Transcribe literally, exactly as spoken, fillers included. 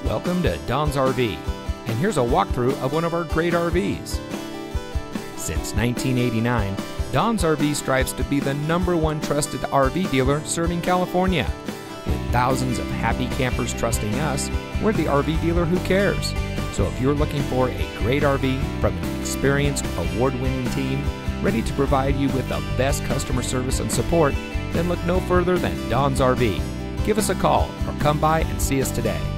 Welcome to Don's R V, and here's a walkthrough of one of our great R Vs. Since nineteen eighty-nine, Don's R V strives to be the number one trusted R V dealer serving California. With thousands of happy campers trusting us, we're the R V dealer who cares. So if you're looking for a great R V from an experienced, award-winning team, ready to provide you with the best customer service and support, then look no further than Don's R V. Give us a call or come by and see us today.